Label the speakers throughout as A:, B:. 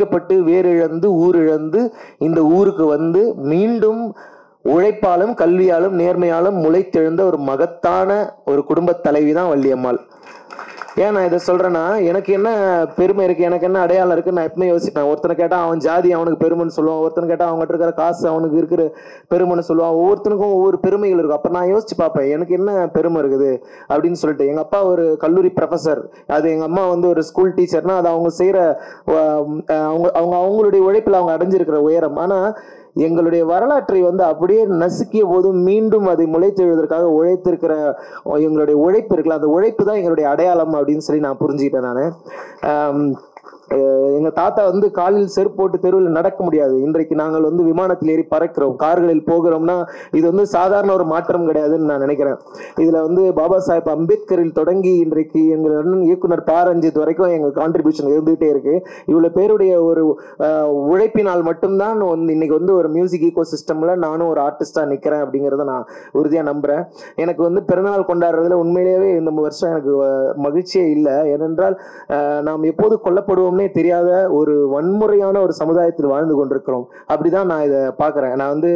A: பிரிக்கப்பட்டு வேரிழந்து ஊரிழந்து இந்த ஊருக்கு வந்து மீண்டும் உழைப்பாலும் கல்வியாலும் நேர்மையாலும் முளைத்தெழுந்த ஒரு மகத்தான ஒரு குடும்ப தலைவி தான் வள்ளியம்மாள். ஏன் நான் இதை சொல்றேன்னா, எனக்கு என்ன பெருமை இருக்கு, எனக்கு என்ன அடையாளம் இருக்குன்னு நான் எப்பவுமே யோசிப்பேன். ஒருத்தனை கேட்டா அவன் ஜாதி அவனுக்கு பெருமைன்னு சொல்லுவான், ஒருத்தனை கேட்டா அவங்ககிட்ட இருக்கிற காசு அவனுக்கு இருக்கிற பெருமைன்னு சொல்லுவான். ஒவ்வொருத்தனுக்கும் ஒவ்வொரு பெருமைகள் இருக்கும். அப்ப நான் யோசிச்சு பார்ப்பேன், எனக்கு என்ன பெருமை இருக்குது அப்படின்னு சொல்லிட்டு. எங்க அப்பா ஒரு கல்லூரி ப்ரொஃபசர், அது எங்க அம்மா வந்து ஒரு ஸ்கூல் டீச்சர்னா அது அவங்க செய்யற அவங்களுடைய உழைப்பில் அவங்க அடைஞ்சிருக்கிற உயரம். ஆனா எங்களுடைய வரலாற்றை வந்து அப்படியே நசுக்கிய போதும் மீண்டும் அதை முளைத்தெழுவதற்காக உழைத்திருக்கிற எங்களுடைய உழைப்பு இருக்குல்ல, அந்த உழைப்பு தான் எங்களுடைய அடையாளம் அப்படின்னு சொல்லி நான் புரிஞ்சுக்கிட்டேன். நான் எங்க தாத்தா வந்து காலில் செருப்பு போட்டு தெருவில் நடக்க முடியாது. இன்றைக்கு நாங்கள் வந்து விமானத்தில் ஏறி பறக்கிறோம், கார்களில் போகிறோம்னா இது வந்து சாதாரண ஒரு மாற்றம் கிடையாதுன்னு நான் நினைக்கிறேன். இதுல வந்து பாபா சாஹேப் அம்பேத்கரில் தொடங்கி இன்றைக்கு எங்கள் அண்ணன் இயக்குனர் ப. ரஞ்சித் வரைக்கும் எங்க கான்ட்ரிபியூஷன் இருந்துகிட்டே இருக்கு. இவ்வளவு பேருடைய ஒரு உழைப்பினால் மட்டும்தான் இன்னைக்கு வந்து ஒரு மியூசிக் ஈகோ சிஸ்டம்ல நானும் ஒரு ஆர்டிஸ்டா நிக்கிறேன் அப்படிங்கிறத நான் உறுதியா நம்புறேன். எனக்கு வந்து பிறந்தநாள் கொண்டாடுறதுல உண்மையிலேயே இந்த வருஷம் எனக்கு மகிழ்ச்சியே இல்லை. ஏனென்றால் நாம் எப்போது கொல்லப்படுவோம் தெரியாத ஒரு வன்முறையான ஒரு சமுதாயத்தில் வாழ்ந்து கொண்டிருக்கிறோம். அப்படிதான் நான் இதை பாக்குறேன். நான் வந்து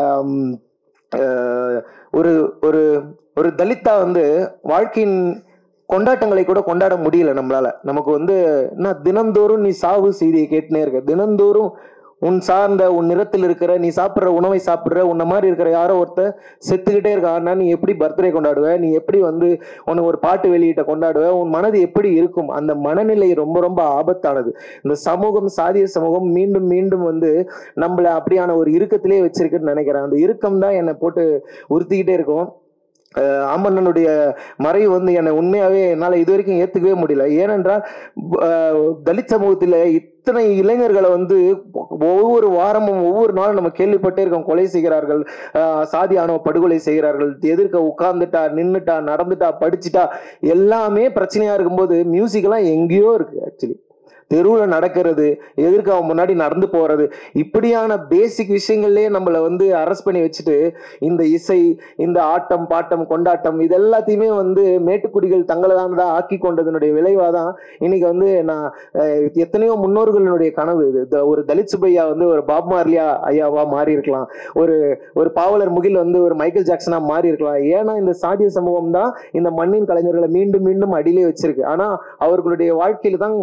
A: ஒரு ஒரு ஒரு தலித்தா வந்து வாழ்க்கையின் கொண்டாட்டங்களை கூட கொண்டாட முடியல நம்மளால. நமக்கு வந்து என்ன, தினந்தோறும் நீ சாவு செய்தியை கேட்டுனே இருக்க, தினந்தோறும் உன் சார்ந்த உன் நிறத்தில் இருக்கிற நீ சாப்பிட்ற உணவை சாப்பிட்ற உன்ன மாதிரி இருக்கிற யாரோ ஒருத்தர் செத்துக்கிட்டே இருக்கான்னா நீ எப்படி பர்த்டே கொண்டாடுவ, நீ எப்படி வந்து உனக்கு ஒரு பாட்டு வெளியிட்ட கொண்டாடுவ, உன் மனது எப்படி இருக்கும்? அந்த மனநிலை ரொம்ப ரொம்ப ஆபத்தானது. இந்த சமூகம், சாதிய சமூகம் மீண்டும் மீண்டும் வந்து நம்மள அப்படியான ஒரு இறுக்கத்திலே வச்சிருக்குன்னு நினைக்கிறேன். அந்த இறுக்கம் தான் என்னை போட்டு உறுத்திக்கிட்டே இருக்கும். ஆமண்ணனுடைய மறைவு வந்து என்னை உண்மையாவே என்னால இது வரைக்கும் ஏத்துக்கவே முடியல. ஏனென்றால் தலித் சமூகத்துல இத்தனை இளைஞர்களை வந்து ஒவ்வொரு வாரமும் ஒவ்வொரு நாளும் நம்ம கேள்விப்பட்டே இருக்கோம். கொலை செய்கிறார்கள், சாதி ஆணவ படுகொலை செய்கிறார்கள், எதிர்க்க உட்கார்ந்துட்டா நின்றுட்டா நடந்துட்டா படிச்சுட்டா எல்லாமே பிரச்சனையா இருக்கும்போது மியூசிக் எல்லாம் எங்கேயோ இருக்கு. ஆக்சுவலி தெருவில் நடக்கிறது, எதிர்க்க அவன் முன்னாடி நடந்து போறது, இப்படியான பேசிக் விஷயங்கள்லயே நம்மளை வந்து அரெஸ்ட் பண்ணி வச்சுட்டு இந்த இசை, இந்த ஆட்டம் பாட்டம் கொண்டாட்டம் இது எல்லாத்தையுமே வந்து மேட்டுக்குடிகள் தங்களை தான் ஆக்கி கொண்டதனுடைய விளைவாதான் இன்னைக்கு வந்து நான் எத்தனையோ முன்னோர்களுடைய கனவு இது. ஒரு தலித் சுப்பையா வந்து ஒரு பாப் மார்லியா ஐயாவா மாறி இருக்கலாம், ஒரு ஒரு பாவலர் முகில் வந்து ஒரு மைக்கேல் ஜாக்சனா மாறி இருக்கலாம். ஏன்னா இந்த சாதிய சமூகம் தான் இந்த மண்ணின் கலைஞர்களை மீண்டும் மீண்டும் அடியிலே வச்சிருக்கு. ஆனா அவர்களுடைய வாழ்க்கையில தான்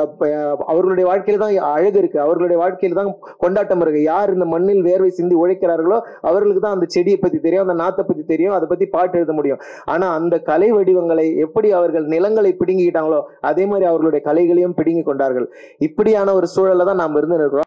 A: அழகு இருக்கு, அவர்களுடைய வாழ்க்கையில தான் கொண்டாட்டம் இருக்கு. யார் இந்த மண்ணில் வேர்வை சிந்தி உழைக்கிறார்களோ அவர்களுக்கு தான் அந்த செடியை பத்தி தெரியும், அந்த நாத்தை பத்தி தெரியும், அதை பத்தி பாட்டு எழுத முடியும். ஆனா அந்த கலை வடிவங்களை எப்படி அவர்கள் நிலங்களை பிடுங்கிக்கிட்டாங்களோ அதே மாதிரி அவர்களுடைய கலைகளையும் பிடுங்கி கொண்டார்கள். இப்படியான ஒரு சூழல்ல தான் நாம் இருந்து இருக்கிறோம்.